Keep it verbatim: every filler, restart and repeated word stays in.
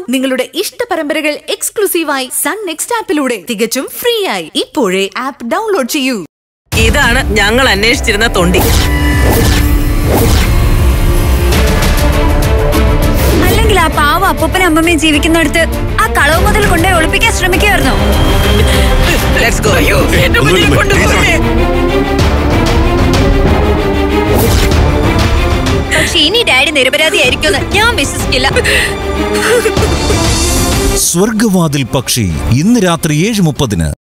നിങ്ങളുടെ ഇഷ്ട പരമ്പരകൾ എക്സ്ക്ലൂസീവായി സൺ നെക്സ്റ്റ് ആപ്പിലൂടെ തികച്ചും ഫ്രീ ആയി ഇപ്പോഴേ ആപ്പ് ഡൗൺലോഡ് ചെയ്യൂ. ഇതാണ് ഞങ്ങൾ അന്വേഷിച്ചിരുന്ന തൊണ്ടി. അല്ലെങ്കിൽ ആ പാവ അപ്പൂപ്പനും അമ്മമ്മയും ജീവിക്കുന്നിടത്ത് ആ കളവ് മുതൽ കൊണ്ടുപോയി ഒളിപ്പിക്കാൻ ശ്രമിക്കുമായിരുന്നോ? പക്ഷെ ഇനി ഡാഡി നിരപരാധിയായിരിക്കുമെന്ന് ഞാൻ വിശ്വസിക്കില്ല. സ്വർഗവാതിൽ പക്ഷി ഇന്ന് രാത്രി ഏഴ് മുപ്പതിന്.